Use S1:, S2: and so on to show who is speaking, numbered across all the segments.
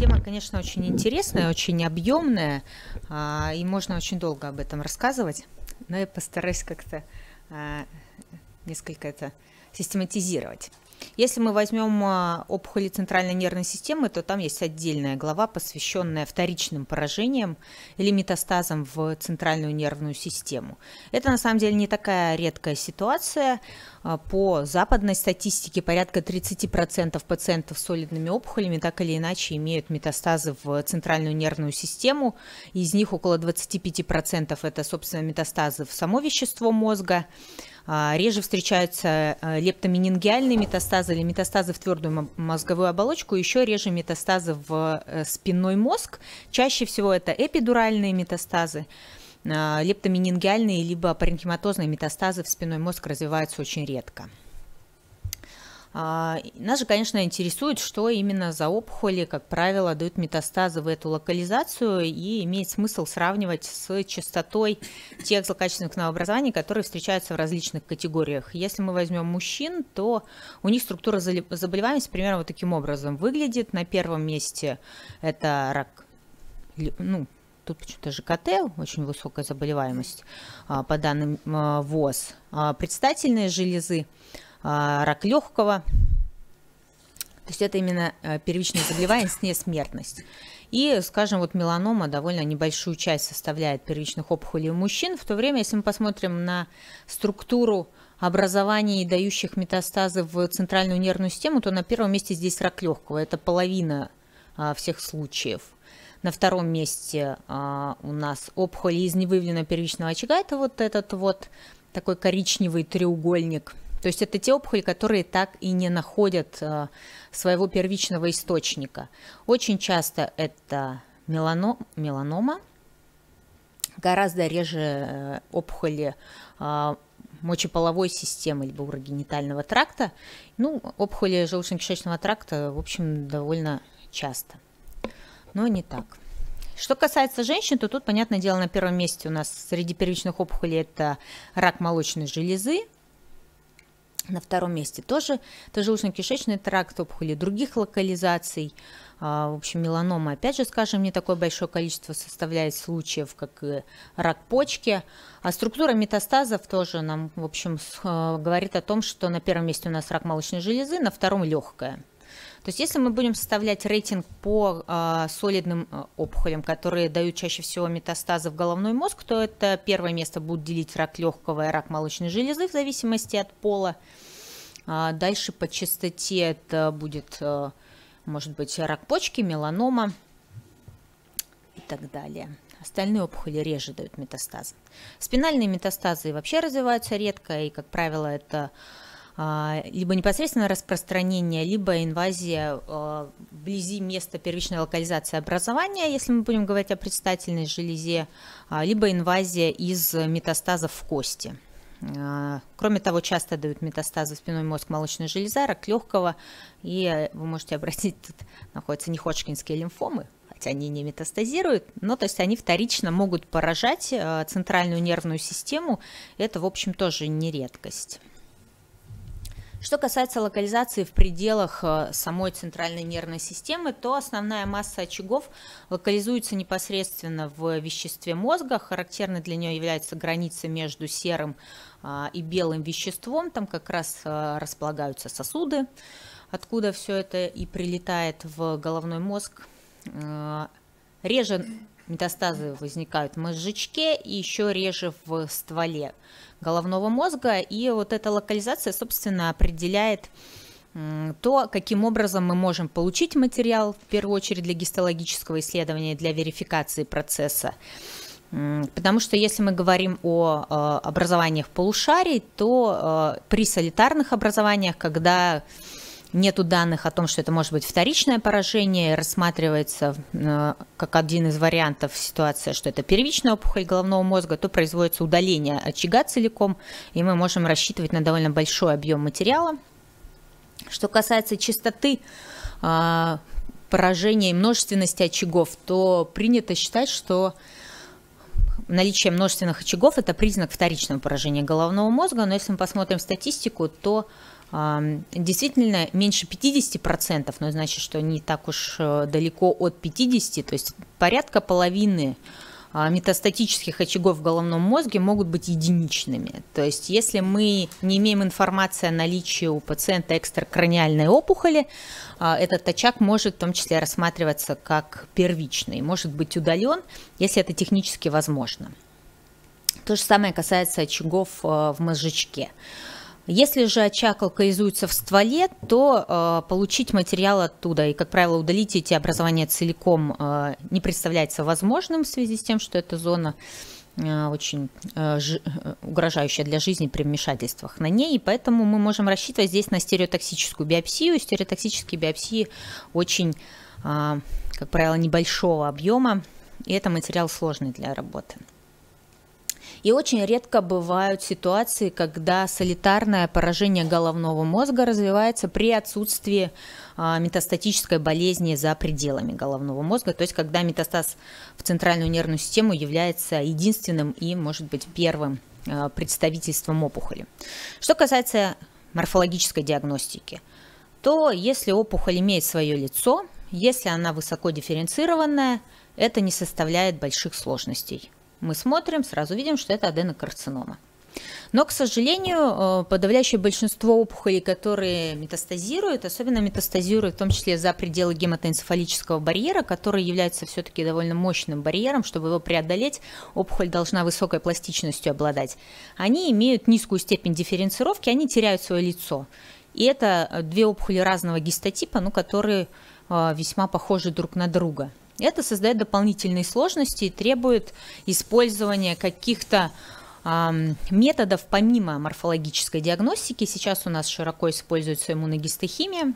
S1: Тема, конечно, очень интересная, очень объемная, и можно очень долго об этом рассказывать, но я постараюсь как-то несколько это систематизировать. Если мы возьмем опухоли центральной нервной системы, то там есть отдельная глава, посвященная вторичным поражениям или метастазам в центральную нервную систему. Это на самом деле не такая редкая ситуация. По западной статистике порядка 30% пациентов с солидными опухолями так или иначе имеют метастазы в центральную нервную систему. Из них около 25% это, собственно, метастазы в само вещество мозга. Реже встречаются лептоменингиальные метастазы или метастазы в твердую мозговую оболочку, еще реже метастазы в спинной мозг. Чаще всего это эпидуральные метастазы. Лептоменингиальные либо паренхиматозные метастазы в спинной мозг развиваются очень редко. Нас же, конечно, интересует, что именно за опухоли, как правило, дают метастазы в эту локализацию, и имеет смысл сравнивать с частотой тех злокачественных новообразований, которые встречаются в различных категориях. Если мы возьмем мужчин, то у них структура заболеваемости примерно вот таким образом выглядит. На первом месте это рак, тут почему-то ЖКТ, очень высокая заболеваемость по данным ВОЗ, предстательные железы, рак легкого, то есть это именно первичная заболеваемость, не смертность. И, скажем, вот меланома довольно небольшую часть составляет первичных опухолей у мужчин, в то время, если мы посмотрим на структуру образований, дающих метастазы в центральную нервную систему, то на первом месте здесь рак легкого, это половина всех случаев. На втором месте у нас опухоли из невыявленного первичного очага, это вот этот вот такой коричневый треугольник. То есть это те опухоли, которые так и не находят своего первичного источника. Очень часто это меланома, гораздо реже опухоли мочеполовой системы либо урогенитального тракта. Опухоли желудочно-кишечного тракта, в общем, довольно часто, но не так. Что касается женщин, то тут, понятное дело, на первом месте у нас среди первичных опухолей это рак молочной железы. На втором месте тоже желудочно-кишечный тракт, опухоли других локализаций. В общем, меланома, опять же, скажем, не такое большое количество составляет случаев, как и рак почки. А структура метастазов тоже нам, в общем, говорит о том, что на первом месте у нас рак молочной железы, на втором легкое. То есть если мы будем составлять рейтинг по солидным опухолям, которые дают чаще всего метастазы в головной мозг, то это первое место будут делить рак легкого и рак молочной железы в зависимости от пола. Дальше по частоте это будет, может быть, рак почки, меланома и так далее. Остальные опухоли реже дают метастазы. Спинальные метастазы вообще развиваются редко, и, как правило, это либо непосредственное распространение, либо инвазия вблизи места первичной локализации образования, если мы будем говорить о предстательной железе, либо инвазия из метастазов в кости. Кроме того, часто дают метастазы в спинной мозг, молочная железа, рак легкого, и вы можете обратить, тут находятся неходжкинские лимфомы, хотя они не метастазируют, но то есть они вторично могут поражать центральную нервную систему, это, в общем, тоже не редкость. Что касается локализации в пределах самой центральной нервной системы, то основная масса очагов локализуется непосредственно в веществе мозга. Характерной для нее является граница между серым и белым веществом. Там как раз располагаются сосуды, откуда все это и прилетает в головной мозг. Реже метастазы возникают в мозжечке и еще реже в стволе головного мозга. И вот эта локализация, собственно, определяет то, каким образом мы можем получить материал, в первую очередь для гистологического исследования, для верификации процесса. Потому что если мы говорим о образованиях полушарий, то при солитарных образованиях, когда нету данных о том, что это может быть вторичное поражение, рассматривается как один из вариантов ситуация, что это первичная опухоль головного мозга, то производится удаление очага целиком, и мы можем рассчитывать на довольно большой объем материала. Что касается частоты поражения и множественности очагов, то принято считать, что наличие множественных очагов – это признак вторичного поражения головного мозга, но если мы посмотрим статистику, то Действительно, меньше 50%, но значит, что не так уж далеко от 50%, то есть порядка половины метастатических очагов в головном мозге могут быть единичными. То есть если мы не имеем информации о наличии у пациента экстракраниальной опухоли, этот очаг может в том числе рассматриваться как первичный, может быть удален, если это технически возможно. То же самое касается очагов в мозжечке. Если же очаг локализуется в стволе, то получить материал оттуда и, как правило, удалить эти образования целиком не представляется возможным в связи с тем, что эта зона очень угрожающая для жизни при вмешательствах на ней, и поэтому мы можем рассчитывать здесь на стереотоксическую биопсию. Стереотоксические биопсии очень, как правило, небольшого объема, и это материал сложный для работы. И очень редко бывают ситуации, когда солитарное поражение головного мозга развивается при отсутствии метастатической болезни за пределами головного мозга, то есть когда метастаз в центральную нервную систему является единственным и, может быть, первым представительством опухоли. Что касается морфологической диагностики, то если опухоль имеет свое лицо, если она высоко дифференцированная, это не составляет больших сложностей. Мы смотрим, сразу видим, что это аденокарцинома. Но, к сожалению, подавляющее большинство опухолей, которые метастазируют, особенно метастазируют в том числе за пределы гематоэнцефалического барьера, который является все-таки довольно мощным барьером. Чтобы его преодолеть, опухоль должна высокой пластичностью обладать. Они имеют низкую степень дифференцировки, они теряют свое лицо. И это две опухоли разного гистотипа, которые весьма похожи друг на друга. Это создает дополнительные сложности и требует использования каких-то методов помимо морфологической диагностики. Сейчас у нас широко используется иммуногистохимия.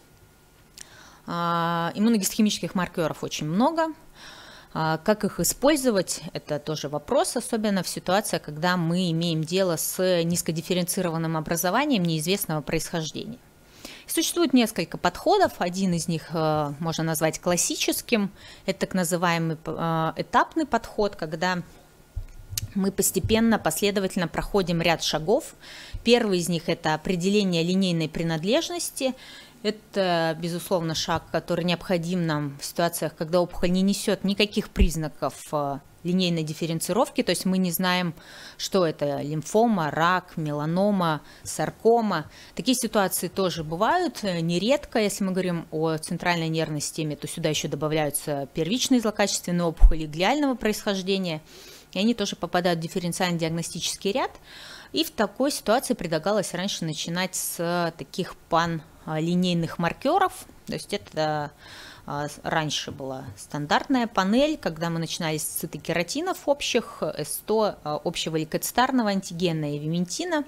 S1: Иммуногистохимических маркеров очень много. Как их использовать, это тоже вопрос, особенно в ситуации, когда мы имеем дело с низкодифференцированным образованием неизвестного происхождения. Существует несколько подходов. Один из них можно назвать классическим. Это так называемый этапный подход, когда мы постепенно, последовательно проходим ряд шагов. Первый из них – это определение линейной принадлежности. Это, безусловно, шаг, который необходим нам в ситуациях, когда опухоль не несет никаких признаков линейной дифференцировки, то есть мы не знаем, что это лимфома, рак, меланома, саркома. Такие ситуации тоже бывают нередко. Если мы говорим о центральной нервной системе, то сюда еще добавляются первичные злокачественные опухоли глиального происхождения, и они тоже попадают в дифференциальный диагностический ряд. И в такой ситуации предлагалось раньше начинать с таких панлинейных маркеров, то есть это раньше была стандартная панель, когда мы начинали с цитокератинов общих, S100 общего лейкоцитарного антигена и виментина.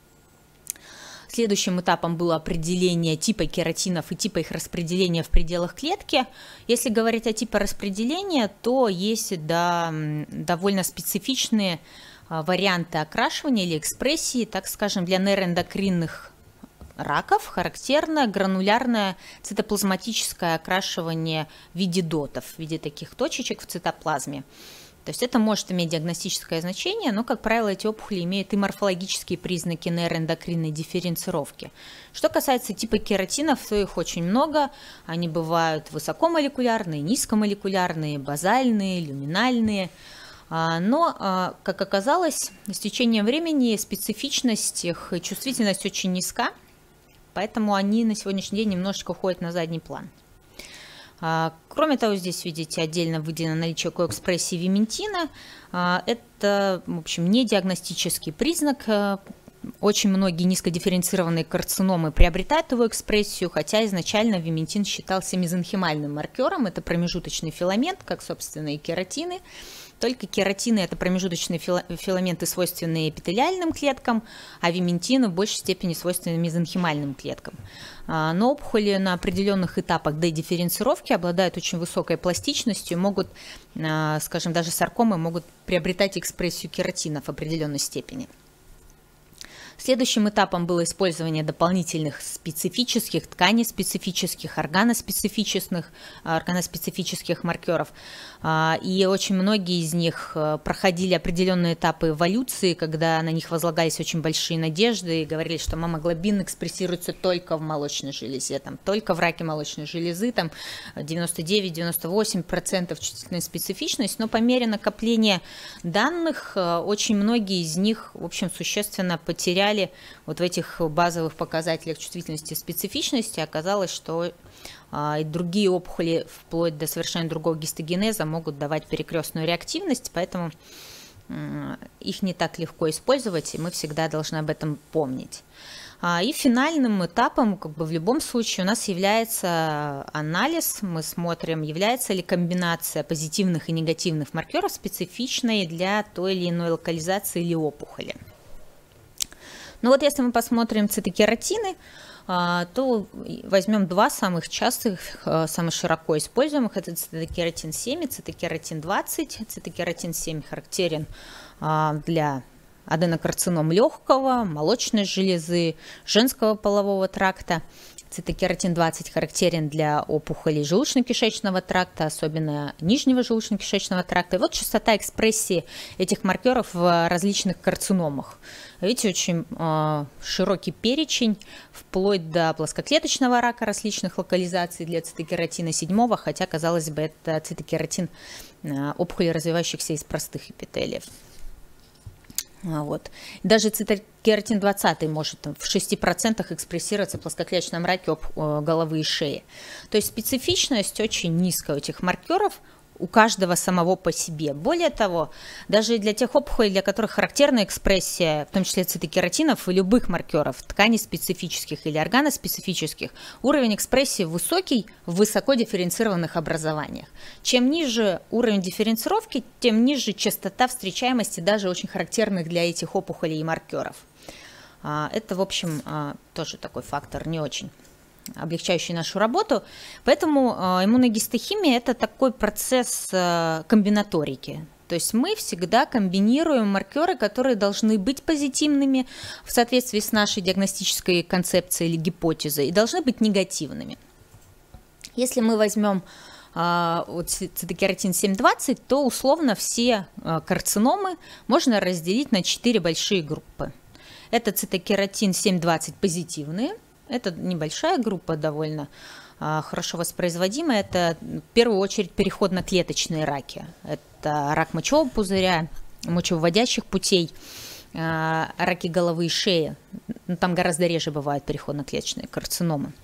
S1: Следующим этапом было определение типа кератинов и типа их распределения в пределах клетки. Если говорить о типе распределения, то есть довольно специфичные варианты окрашивания или экспрессии, так скажем, для нейроэндокринных раков характерно гранулярное цитоплазматическое окрашивание в виде дотов, в виде таких точечек в цитоплазме. То есть это может иметь диагностическое значение, но, как правило, эти опухоли имеют и морфологические признаки нейроэндокринной дифференцировки. Что касается типа кератинов, то их очень много. Они бывают высокомолекулярные, низкомолекулярные, базальные, люминальные. Но, как оказалось, с течением времени специфичность их, чувствительность очень низка. Поэтому они на сегодняшний день немножечко уходят на задний план. Кроме того, здесь видите отдельно выделено наличие коэкспрессии виментина. Это, в общем, не диагностический признак. Очень многие низкодифференцированные карциномы приобретают его экспрессию, хотя изначально виментин считался мезонхимальным маркером. Это промежуточный филамент, как, собственно, и кератины. Только кератины – это промежуточные филаменты, свойственные эпителиальным клеткам, а виментины в большей степени свойственны мезонхимальным клеткам. Но опухоли на определенных этапах дедифференцировки обладают очень высокой пластичностью, могут, скажем, даже саркомы могут приобретать экспрессию кератинов в определенной степени. Следующим этапом было использование дополнительных специфических, тканеспецифических, органоспецифических маркеров. И очень многие из них проходили определенные этапы эволюции, когда на них возлагались очень большие надежды и говорили, что мамоглобин экспрессируется только в молочной железе, там, только в раке молочной железы, там 99-98% чувствительная специфичность, но по мере накопления данных очень многие из них, в общем, существенно потеряли вот в этих базовых показателях чувствительности и специфичности. Оказалось, что и другие опухоли вплоть до совершенно другого гистогенеза могут давать перекрестную реактивность, поэтому их не так легко использовать, и мы всегда должны об этом помнить. И финальным этапом, как бы в любом случае, у нас является анализ. Мы смотрим, является ли комбинация позитивных и негативных маркеров специфичной для той или иной локализации или опухоли. Но вот если мы посмотрим цитокератины, то возьмем два самых частых, самых широко используемых. Это цитокератин 7 и цитокератин 20. Цитокератин 7 характерен для аденокарцином легкого, молочной железы, женского полового тракта. Цитокератин 20 характерен для опухолей желудочно-кишечного тракта, особенно нижнего желудочно-кишечного тракта. И вот частота экспрессии этих маркеров в различных карциномах. Видите, очень широкий перечень, вплоть до плоскоклеточного рака различных локализаций для цитокератина 7, хотя, казалось бы, это цитокератин опухолей, развивающихся из простых эпителиев. Вот. Даже цитокератин 20 может в 6% экспрессироваться в плоскоклеточном раке головы и шеи. То есть специфичность очень низкая у этих маркеров, у каждого самого по себе. Более того, даже для тех опухолей, для которых характерна экспрессия, в том числе цитокератинов и любых маркеров, тканеспецифических или органоспецифических, уровень экспрессии высокий в высоко дифференцированных образованиях. Чем ниже уровень дифференцировки, тем ниже частота встречаемости даже очень характерных для этих опухолей и маркеров. Это, в общем, тоже такой фактор не очень облегчающий нашу работу. Поэтому иммуногистохимия – это такой процесс комбинаторики. То есть мы всегда комбинируем маркеры, которые должны быть позитивными в соответствии с нашей диагностической концепцией или гипотезой, и должны быть негативными. Если мы возьмем цитокератин 7-20, то условно все карциномы можно разделить на 4 большие группы. Это цитокератин 7-20 позитивные. Это небольшая группа, довольно хорошо воспроизводимая. Это в первую очередь переходно-клеточные раки. Это рак мочевого пузыря, мочевыводящих путей, раки головы и шеи. Там гораздо реже бывают переходно-клеточные карциномы.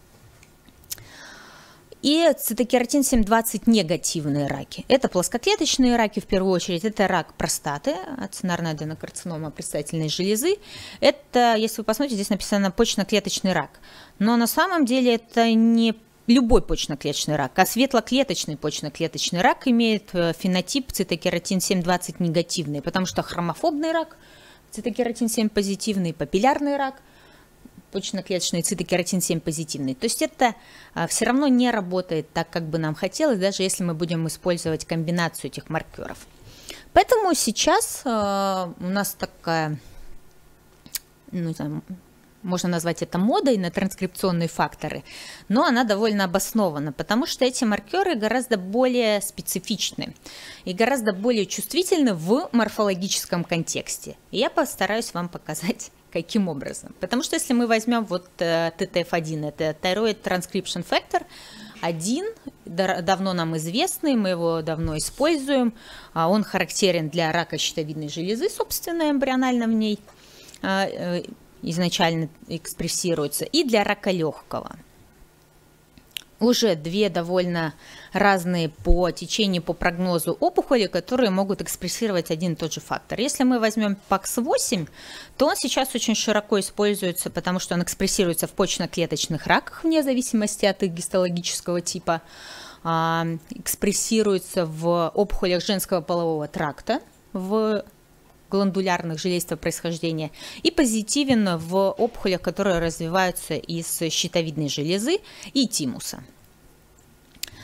S1: И цитокератин 7-20 негативные раки. Это плоскоклеточные раки в первую очередь. Это рак простаты, ацинарная аденокарцинома предстательной железы. Это, если вы посмотрите, здесь написано почечно-клеточный рак. Но на самом деле это не любой почечно-клеточный рак, а светлоклеточный почечно-клеточный рак имеет фенотип цитокератин 7-20 негативный, потому что хромофобный рак, цитокератин 7 позитивный, папиллярный рак, почечно-клеточный цитокератин 7 позитивный. То есть это все равно не работает так, как бы нам хотелось, даже если мы будем использовать комбинацию этих маркеров. Поэтому сейчас у нас такая, не знаю, можно назвать это модой на транскрипционные факторы, но она довольно обоснована, потому что эти маркеры гораздо более специфичны и гораздо более чувствительны в морфологическом контексте. И я постараюсь вам показать, каким образом. Потому что если мы возьмем вот TTF1, это Thyroid Transcription Factor 1, давно нам известный, мы его давно используем, он характерен для рака щитовидной железы, собственно, эмбрионально в ней изначально экспрессируется, и для рака легкого. Уже две довольно разные по течению, по прогнозу опухоли, которые могут экспрессировать один и тот же фактор. Если мы возьмем PAX8, то он сейчас очень широко используется, потому что он экспрессируется в почечно-клеточных раках, вне зависимости от их гистологического типа, экспрессируется в опухолях женского полового тракта, в гландулярных желейства происхождения, и позитивен в опухолях, которые развиваются из щитовидной железы и тимуса.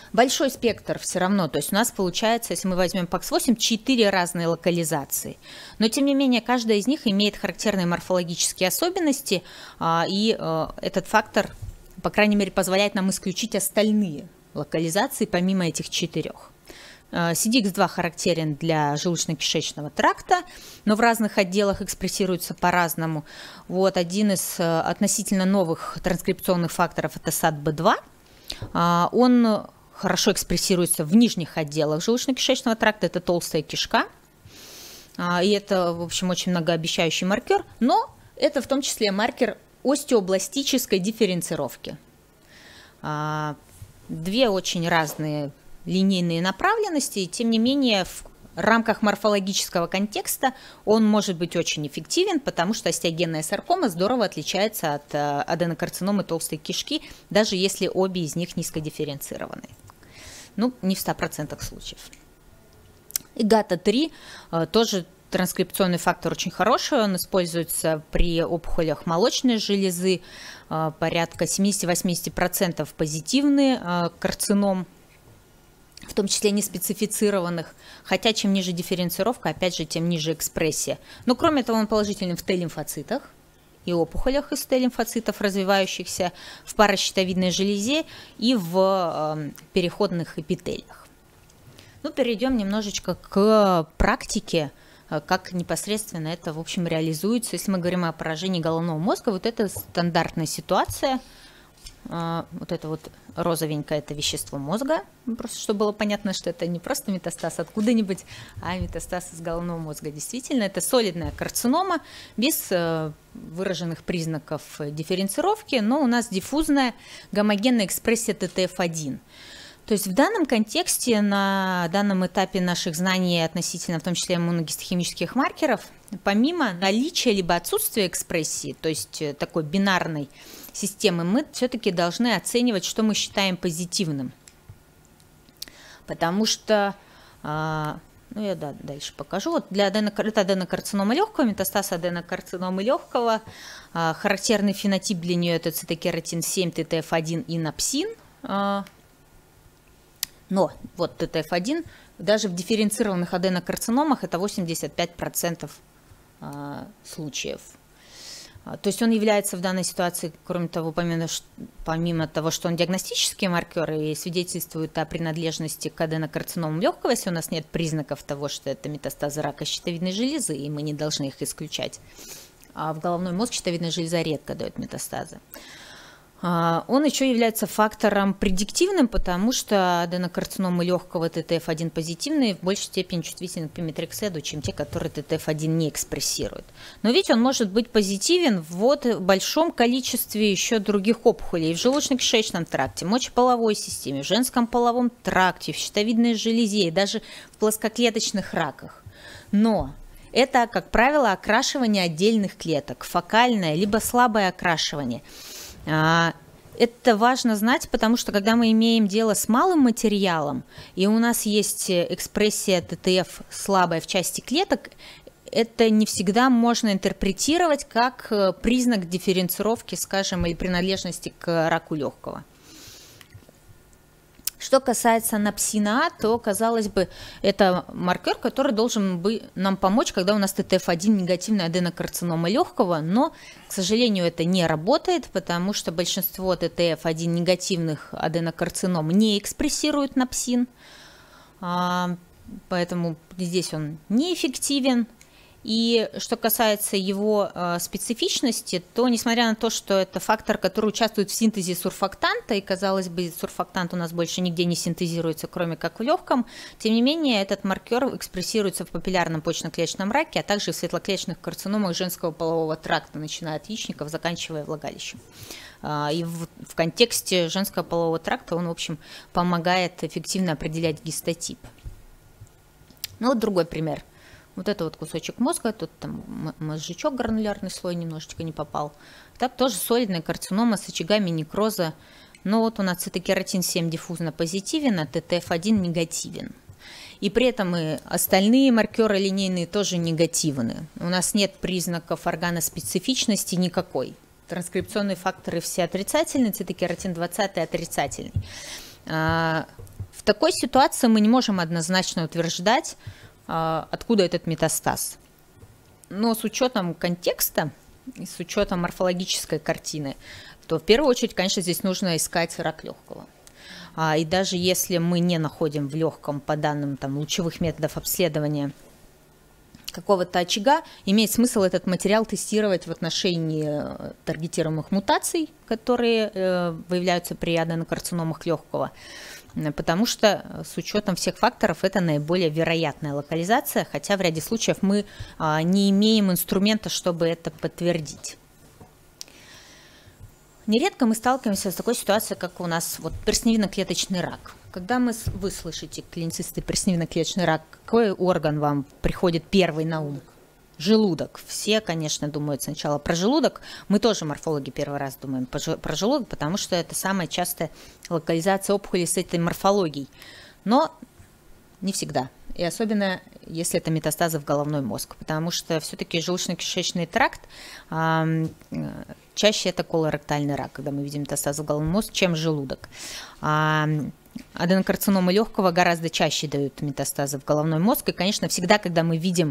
S1: большой спектр все равно. То есть у нас получается, если мы возьмем PAX8, 4 разные локализации. Но тем не менее, каждая из них имеет характерные морфологические особенности, и этот фактор, по крайней мере, позволяет нам исключить остальные локализации помимо этих 4. CDX2 характерен для желудочно-кишечного тракта, но в разных отделах экспрессируется по-разному. Вот один из относительно новых транскрипционных факторов – это SATB2. Он хорошо экспрессируется в нижних отделах желудочно-кишечного тракта, это толстая кишка. И это, в общем, очень многообещающий маркер, но это в том числе маркер остеобластической дифференцировки. Две очень разные линейные направленности, и тем не менее в рамках морфологического контекста он может быть очень эффективен, потому что остеогенная саркома здорово отличается от аденокарциномы толстой кишки, даже если обе из них низкодифференцированы. Ну, не в 100% случаев. И ГАТА-3 тоже транскрипционный фактор очень хороший, он используется при опухолях молочной железы, порядка 70-80% позитивный карцином, в том числе неспецифицированных, хотя чем ниже дифференцировка, опять же, тем ниже экспрессия. Но кроме того, он положителен в Т-лимфоцитах и опухолях из Т-лимфоцитов, развивающихся в паращитовидной железе и в переходных эпителиях. Ну, перейдем немножечко к практике, как непосредственно это, в общем, реализуется. Если мы говорим о поражении головного мозга, вот это стандартная ситуация. Вот это вот розовенькое – это вещество мозга, просто чтобы было понятно, что это не просто метастаз откуда-нибудь, а метастаз из головного мозга. Действительно, это солидная карцинома без выраженных признаков дифференцировки, но у нас диффузная гомогенная экспрессия ТТФ1. То есть в данном контексте, на данном этапе наших знаний относительно, в том числе иммуногистохимических маркеров, помимо наличия либо отсутствия экспрессии, то есть такой бинарной системы, мы все-таки должны оценивать, что мы считаем позитивным. Потому что, ну я дальше покажу, вот для аденокарцинома легкого, метастаз аденокарциномы легкого, характерный фенотип для нее это цитокератин 7, ТТФ1 и напсин. Но вот ТТФ1 даже в дифференцированных аденокарциномах это 85% случаев. То есть он является в данной ситуации, кроме того, помимо того, что он диагностический маркер и свидетельствует о принадлежности к аденокарциномам легкого, если у нас нет признаков того, что это метастазы рака щитовидной железы, и мы не должны их исключать. А в головной мозг щитовидная железа редко дает метастазы. Он еще является фактором предиктивным, потому что аденокарциномы легкого ТТФ1 позитивные в большей степени чувствительны к пиметрекседу, чем те, которые ТТФ1 не экспрессируют. Но ведь он может быть позитивен в большом количестве еще других опухолей в желудочно-кишечном тракте, мочеполовой системе, в женском половом тракте, в щитовидной железе и даже в плоскоклеточных раках. Но это, как правило, окрашивание отдельных клеток, фокальное либо слабое окрашивание. Это важно знать, потому что когда мы имеем дело с малым материалом, и у нас есть экспрессия ТТФ слабая в части клеток, это не всегда можно интерпретировать как признак дифференцировки, скажем, или принадлежности к раку легкого. Что касается напсина, то, казалось бы, это маркер, который должен нам помочь, когда у нас ТТФ1 негативная аденокарцинома легкого, но, к сожалению, это не работает, потому что большинство ТТФ1 негативных аденокарцином не экспрессирует напсин, поэтому здесь он неэффективен. И что касается его специфичности, то несмотря на то, что это фактор, который участвует в синтезе сурфактанта, и, казалось бы, сурфактант у нас больше нигде не синтезируется, кроме как в легком, тем не менее этот маркер экспрессируется в папиллярном почечно-клеточном раке, а также в светлоклеточных карциномах женского полового тракта, начиная от яичников, заканчивая влагалищем. И в контексте женского полового тракта он, в общем, помогает эффективно определять гистотип. Ну вот другой пример. Вот это вот кусочек мозга, тут там мозжечок, гранулярный слой немножечко не попал. Так тоже солидная карцинома с очагами некроза. Но вот у нас цитокератин 7 диффузно позитивен, а ТТФ1 негативен. И при этом и остальные маркеры линейные тоже негативны. У нас нет признаков органоспецифичности никакой. Транскрипционные факторы все отрицательные, цитокератин 20 отрицательный. В такой ситуации мы не можем однозначно утверждать, откуда этот метастаз. Но с учетом контекста и с учетом морфологической картины, то в первую очередь, конечно, здесь нужно искать рак легкого. И даже если мы не находим в легком по данным лучевых методов обследования какого-то очага, имеет смысл этот материал тестировать в отношении таргетируемых мутаций, которые выявляются при аденокарциномах легкого, потому что с учетом всех факторов это наиболее вероятная локализация, хотя в ряде случаев мы не имеем инструмента, чтобы это подтвердить. Нередко мы сталкиваемся с такой ситуацией, как у нас перстневидно-клеточный рак. Когда вы слышите, клиницисты, перстневидно-клеточный рак, какой орган вам приходит первый на ум? Желудок. Все, конечно, думают сначала про желудок. Мы тоже, морфологи, первый раз думаем про желудок, потому что это самая частая локализация опухоли с этой морфологией. Но не всегда. И особенно, если это метастазы в головной мозг, потому что все-таки желудочно-кишечный тракт чаще это колоректальный рак, когда мы видим метастазы в головной мозг, чем желудок. Аденокарциномы легкого гораздо чаще дают метастазы в головной мозг. И, конечно, всегда, когда мы видим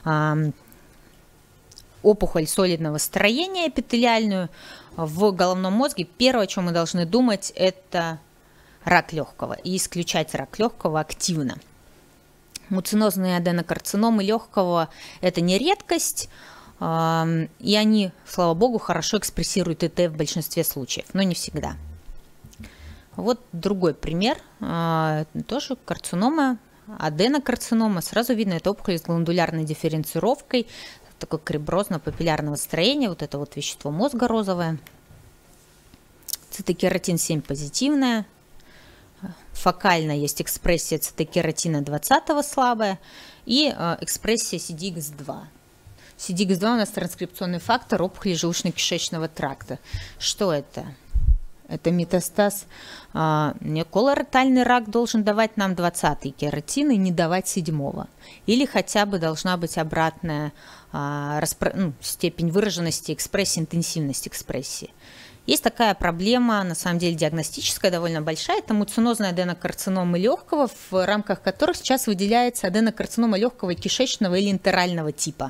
S1: опухоль солидного строения эпителиальную в головном мозге, первое, о чем мы должны думать, это рак легкого и исключать рак легкого активно. Муцинозные аденокарциномы легкого – это не редкость, и они, слава богу, хорошо экспрессируют ТТ в большинстве случаев, но не всегда. Вот другой пример, тоже карцинома, аденокарцинома. Сразу видно, это опухоль с гландулярной дифференцировкой, такое криброзно-папиллярного строения, вот это вот вещество мозга розовое. Цитокератин 7 позитивная. Фокально есть экспрессия цитокератина 20 слабая и экспрессия CDX2. CDX2 у нас транскрипционный фактор опухоли желудочно-кишечного тракта. Что это? Это метастаз. Колоректальный рак должен давать нам 20-й кератин и не давать 7-го. Или хотя бы должна быть обратная степень выраженности экспрессии, интенсивность экспрессии. Есть такая проблема, на самом деле диагностическая, довольно большая. Это муцинозная аденокарцинома легкого, в рамках которых сейчас выделяется аденокарцинома легкого кишечного или энтерального типа.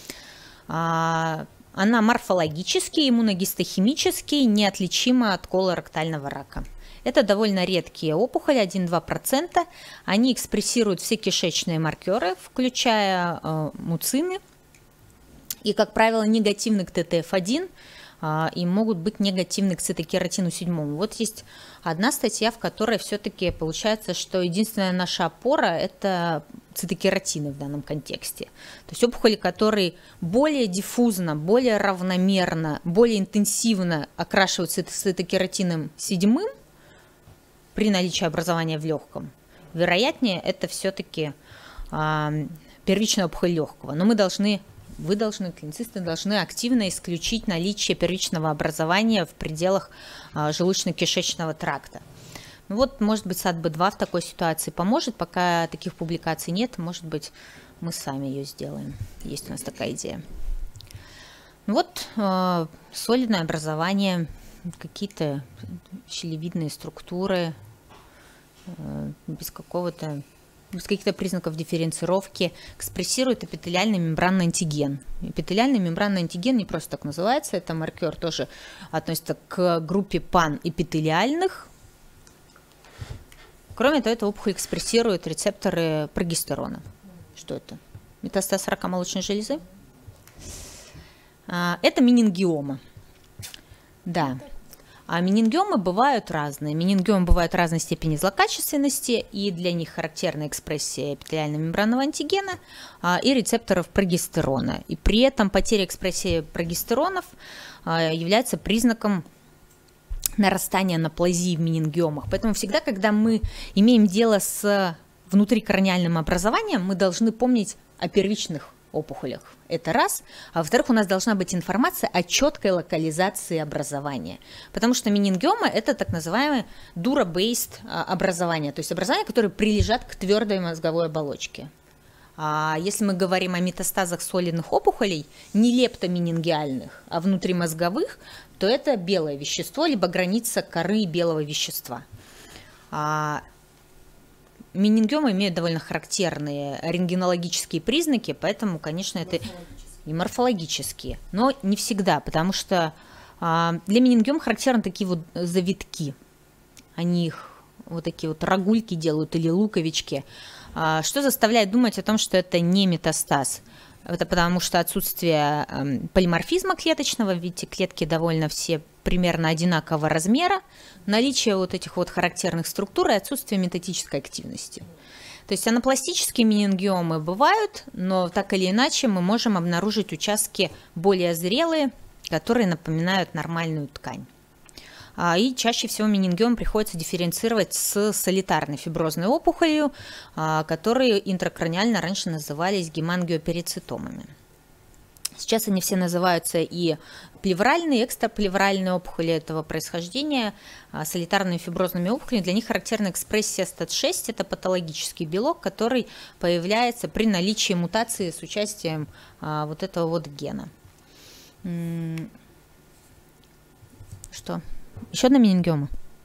S1: Она морфологически, иммуногистохимически неотличима от колоректального рака. Это довольно редкие опухоли, 1-2%. Они экспрессируют все кишечные маркеры, включая муцины, и, как правило, негативны к ТТФ1 и могут быть негативны к цитокератину 7. Вот есть одна статья, в которой все-таки получается, что единственная наша опора – это цитокератины в данном контексте. То есть опухоли, которые более диффузно, более равномерно, более интенсивно окрашиваются цитокератином 7 при наличии образования в легком, вероятнее это все-таки первичная опухоль легкого. Но вы должны, клиницисты должны активно исключить наличие первичного образования в пределах желудочно-кишечного тракта. Ну вот, может быть, САД-Б2 в такой ситуации поможет, пока таких публикаций нет, может быть, мы сами ее сделаем. Есть у нас такая идея. Вот солидное образование, какие-то щелевидные структуры, без каких-то признаков дифференцировки, экспрессирует эпителиальный мембранный антиген. Эпителиальный мембранный антиген не просто так называется, это маркер тоже относится к группе панэпителиальных. Кроме того, эта опухоль экспрессирует рецепторы прогестерона. Что это? Метастаз рака молочной железы? Это менингиома. Да. А менингиомы бывают разные. Менингиомы бывают разной степени злокачественности, и для них характерна экспрессия эпителиально-мембранного антигена и рецепторов прогестерона. И при этом потеря экспрессии прогестеронов является признаком нарастания анаплазии в менингиомах. Поэтому всегда, когда мы имеем дело с внутрикраниальным образованием, мы должны помнить о первичных опухолях. Это раз. А во-вторых, у нас должна быть информация о четкой локализации образования. Потому что менингиома – это так называемое dura-based образование, то есть образование, которое прилежат к твердой мозговой оболочке. А если мы говорим о метастазах солидных опухолей, не лептоменингиальных, а внутримозговых, то это белое вещество, либо граница коры белого вещества. менингиомы имеют довольно характерные рентгенологические признаки, поэтому, конечно, это и морфологические, но не всегда, потому что для менингиом характерны такие вот завитки. Они их вот такие вот рогульки делают или луковички, что заставляет думать о том, что это не метастаз. Это потому что отсутствие полиморфизма клеточного, видите, клетки довольно все примерно одинакового размера, наличие вот этих вот характерных структур и отсутствие метатической активности. То есть анапластические менингиомы бывают, но так или иначе мы можем обнаружить участки более зрелые, которые напоминают нормальную ткань. И чаще всего менингиом приходится дифференцировать с солитарной фиброзной опухолью, которые интракраниально раньше назывались гемангиоперицитомами. Сейчас они все называются и плевральные, и экстраплевральные опухоли этого происхождения, солитарными фиброзными опухолями. Для них характерна экспрессия STAT6, это патологический белок, который появляется при наличии мутации с участием вот этого вот гена. Что? Еще одна менингиома?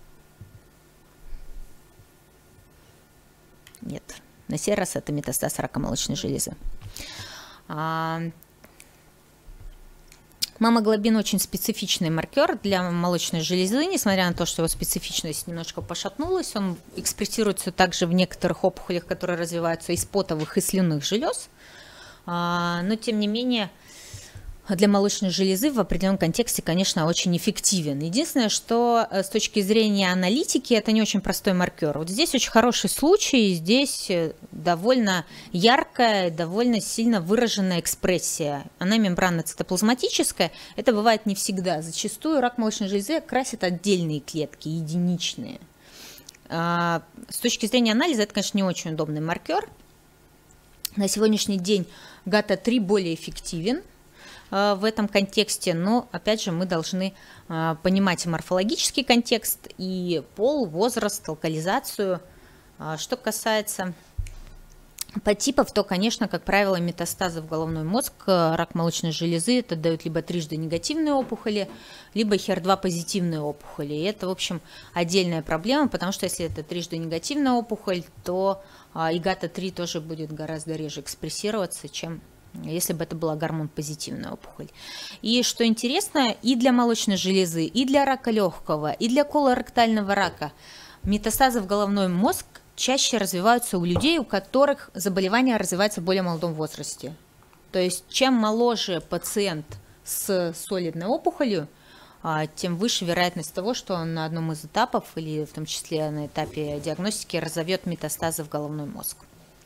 S1: Нет. На сей раз это метастаз рака молочной железы. Мамоглобин очень специфичный маркер для молочной железы, несмотря на то, что его специфичность немножко пошатнулась. Он экспрессируется также в некоторых опухолях, которые развиваются из потовых и слюнных желез. Но, тем не менее, для молочной железы в определенном контексте, конечно, очень эффективен. Единственное, что с точки зрения аналитики это не очень простой маркер. Вот здесь очень хороший случай, здесь довольно яркая, довольно сильно выраженная экспрессия. Она мембранно-цитоплазматическая, это бывает не всегда. Зачастую рак молочной железы красит отдельные клетки, единичные. С точки зрения анализа это, конечно, не очень удобный маркер. На сегодняшний день ГАТА-3 более эффективен в этом контексте, но, опять же, мы должны понимать и морфологический контекст, и пол, возраст, локализацию. Что касается подтипов, то, конечно, как правило, метастазы в головной мозг, рак молочной железы, это дают либо трижды негативные опухоли, либо HER2 позитивные опухоли. И это, в общем, отдельная проблема, потому что если это трижды негативная опухоль, то и ГАТА-3 тоже будет гораздо реже экспрессироваться, чем если бы это была гормон-позитивная опухоль. И что интересно, и для молочной железы, и для рака легкого, и для колоректального рака метастазы в головной мозг чаще развиваются у людей, у которых заболевание развивается в более молодом возрасте. То есть чем моложе пациент с солидной опухолью, тем выше вероятность того, что он на одном из этапов, или в том числе на этапе диагностики, разовьет метастазы в головной мозг.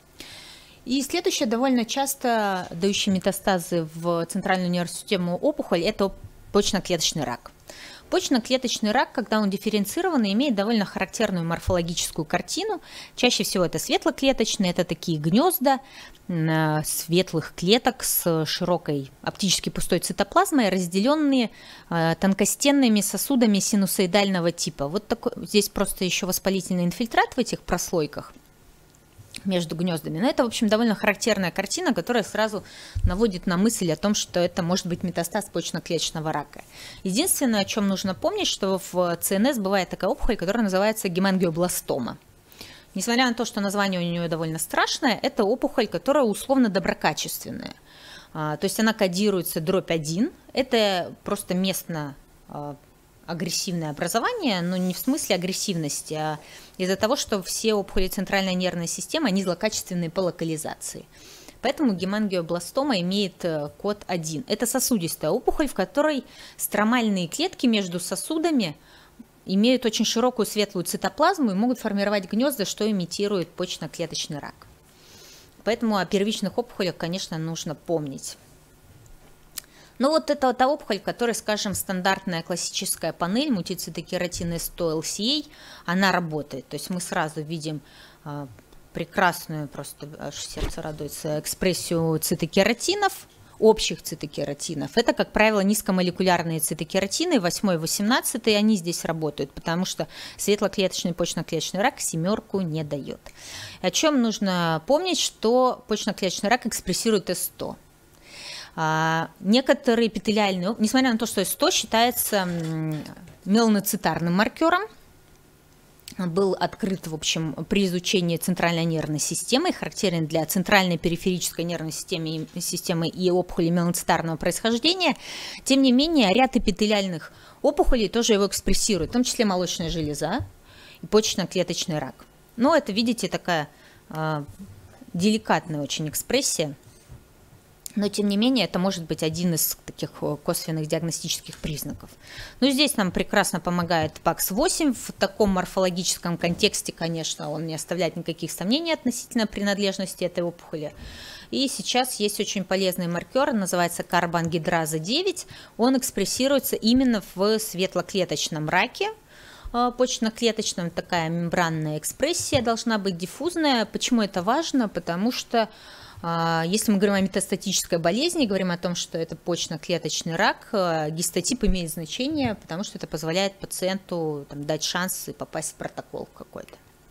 S1: И следующее, довольно часто дающий метастазы в центральную нервную систему опухоль, это почечно-клеточный рак. Почечно-клеточный рак, когда он дифференцированный, имеет довольно характерную морфологическую картину. Чаще всего это светлоклеточные, это такие гнезда светлых клеток с широкой оптически пустой цитоплазмой, разделенные тонкостенными сосудами синусоидального типа. Вот такой, здесь просто еще воспалительный инфильтрат в этих прослойках между гнездами. Но это, в общем, довольно характерная картина, которая сразу наводит на мысль о том, что это может быть метастаз почечно-клеточного рака. Единственное, о чем нужно помнить, что в ЦНС бывает такая опухоль, которая называется гемангиобластома. Несмотря на то, что название у нее довольно страшное, это опухоль, которая условно доброкачественная. То есть она кодируется дробь-1, это просто местно агрессивное образование, но не в смысле агрессивности, а из-за того, что все опухоли центральной нервной системы, они злокачественные по локализации. Поэтому гемангиобластома имеет код 1. Это сосудистая опухоль, в которой стромальные клетки между сосудами имеют очень широкую светлую цитоплазму и могут формировать гнезда, что имитирует почечно-клеточный рак. Поэтому о первичных опухолях, конечно, нужно помнить. Но вот это та опухоль, которая, скажем, стандартная классическая панель мультицитокератин 100 LCA, она работает. То есть мы сразу видим прекрасную, просто аж сердце радуется, экспрессию цитокератинов, общих цитокератинов. Это, как правило, низкомолекулярные цитокератины, 8 и 18, они здесь работают, потому что светлоклеточный почечно-клеточный рак семерку не дает. О чем нужно помнить, что почечно-клеточный рак экспрессирует С100. Некоторые эпителиальные, несмотря на то, что С100 считается меланоцитарным маркером, был открыт, в общем, при изучении центральной нервной системы, характерен для центральной периферической нервной системы и опухолей миелоцитарного происхождения. Тем не менее, ряд эпителиальных опухолей тоже его экспрессируют, в том числе молочная железа и почечно-клеточный рак. Но это, видите, такая деликатная очень экспрессия. Но, тем не менее, это может быть один из таких косвенных диагностических признаков. Ну, здесь нам прекрасно помогает ПАКС-8. В таком морфологическом контексте, конечно, он не оставляет никаких сомнений относительно принадлежности этой опухоли. И сейчас есть очень полезный маркер, называется карбоангидраза 9. Он экспрессируется именно в светлоклеточном раке. Почечно-клеточном такая мембранная экспрессия должна быть диффузная. Почему это важно? Потому что если мы говорим о метастатической болезни, говорим о том, что это почечно-клеточный рак, гистотип имеет значение, потому что это позволяет пациенту дать шанс и попасть в протокол какой-то.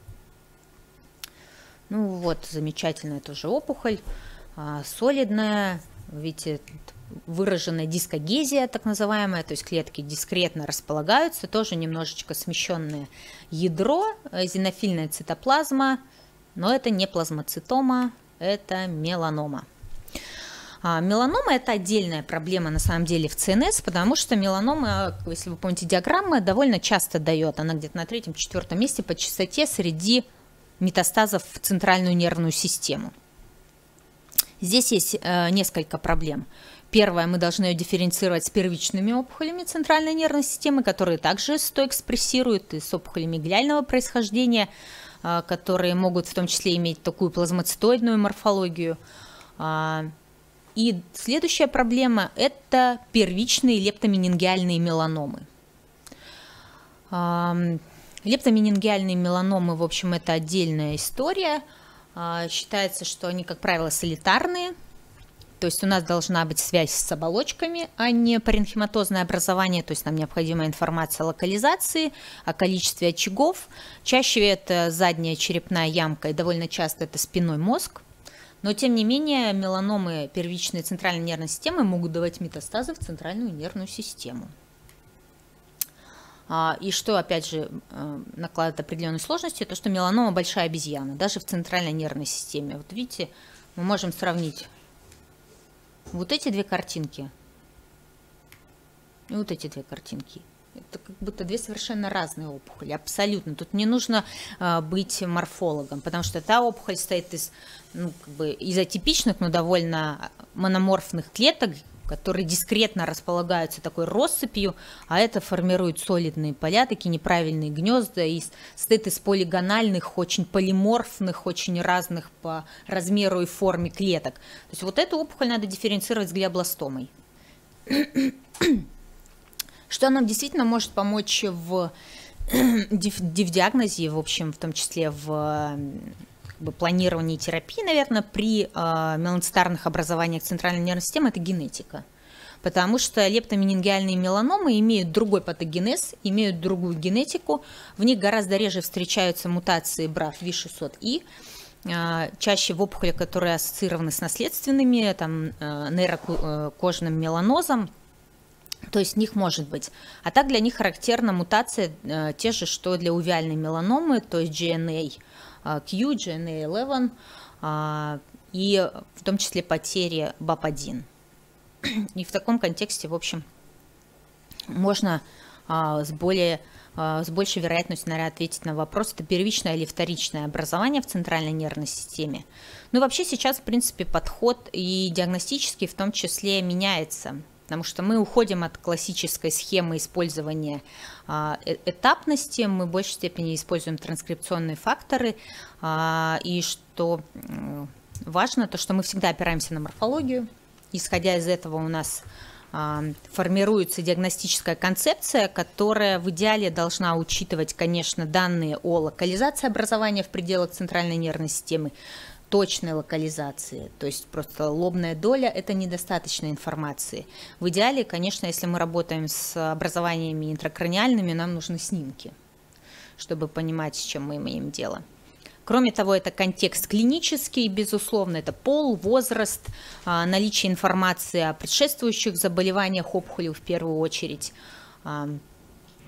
S1: Ну вот, замечательная тоже опухоль, солидная, видите, выраженная дискогезия, так называемая, то есть клетки дискретно располагаются, тоже немножечко смещенное ядро, эозинофильная цитоплазма, но это не плазмоцитома, это меланома. Меланома – это отдельная проблема на самом деле в ЦНС, потому что меланома, если вы помните диаграммы, довольно часто дает, она где-то на 3-4 месте по частоте среди метастазов в центральную нервную систему. Здесь есть несколько проблем. Первое, мы должны ее дифференцировать с первичными опухолями центральной нервной системы, которые также стоэкспрессируют, и с опухолями глиального происхождения, которые могут в том числе иметь такую плазмоцитоидную морфологию. И следующая проблема – это первичные лептоменингиальные меланомы. Лептоменингиальные меланомы, в общем, это отдельная история. Считается, что они, как правило, солитарные. То есть у нас должна быть связь с оболочками, а не паренхематозное образование. То есть нам необходима информация о локализации, о количестве очагов. Чаще это задняя черепная ямка, и довольно часто это спинной мозг. Но, тем не менее, меланомы первичной центральной нервной системы могут давать метастазы в центральную нервную систему. И что, опять же, накладывает определенные сложности, то, что меланома большая обезьяна, даже в центральной нервной системе. Вот видите, мы можем сравнить вот эти две картинки и вот эти две картинки. Это как будто две совершенно разные опухоли, абсолютно. Тут не нужно быть морфологом, потому что та опухоль состоит из, из атипичных, но довольно мономорфных клеток, которые дискретно располагаются такой россыпью, а это формирует солидные поля, такие неправильные гнезда, и состоит из полигональных, очень полиморфных, очень разных по размеру и форме клеток. То есть вот эту опухоль надо дифференцировать с глиобластомой. Что нам действительно может помочь в диагнозе, в общем, в том числе в планировании терапии, наверное, при миелоцитарных образованиях центральной нервной системы, это генетика. Потому что лептоменингиальные меланомы имеют другой патогенез, имеют другую генетику, в них гораздо реже встречаются мутации BRAF V600И, чаще в опухолях, которые ассоциированы с наследственными, там, нейрокожным меланозом, то есть в них может быть. А так для них характерна мутация те же, что для увиальной меланомы, то есть GNA, Q, GNA11, и в том числе потери BAP1. И в таком контексте, в общем, можно с большей вероятностью, наверное, ответить на вопрос, это первичное или вторичное образование в центральной нервной системе. Ну и вообще сейчас, в принципе, подход и диагностический в том числе меняется. Потому что мы уходим от классической схемы использования этапности, мы в большей степени используем транскрипционные факторы, и что важно, то что мы всегда опираемся на морфологию. Исходя из этого у нас формируется диагностическая концепция, которая в идеале должна учитывать, конечно, данные о локализации образования в пределах центральной нервной системы, точной локализации, то есть просто лобная доля – это недостаточно информации. В идеале, конечно, если мы работаем с образованиями интракраниальными, нам нужны снимки, чтобы понимать, с чем мы имеем дело. Кроме того, это контекст клинический, безусловно, это пол, возраст, наличие информации о предшествующих заболеваниях опухоли в первую очередь.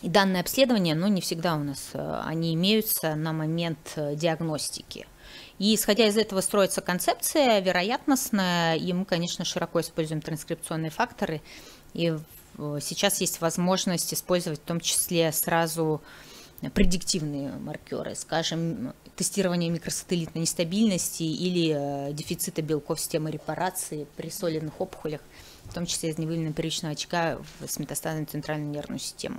S1: И данные обследования, но не всегда у нас они имеются на момент диагностики. И исходя из этого строится концепция вероятностная, и мы, конечно, широко используем транскрипционные факторы. И сейчас есть возможность использовать в том числе сразу предиктивные маркеры, скажем, тестирование микросателлитной нестабильности или дефицита белков системы репарации при солидных опухолях, в том числе из невыявленного первичного очага с метастазами в центральную нервную систему.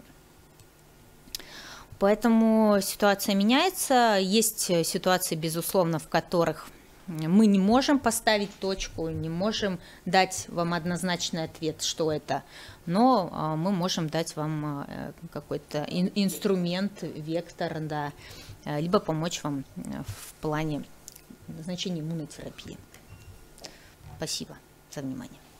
S1: Поэтому ситуация меняется. Есть ситуации, безусловно, в которых мы не можем поставить точку, не можем дать вам однозначный ответ, что это, но мы можем дать вам какой-то инструмент, вектор, да, либо помочь вам в плане назначения иммунотерапии. Спасибо за внимание.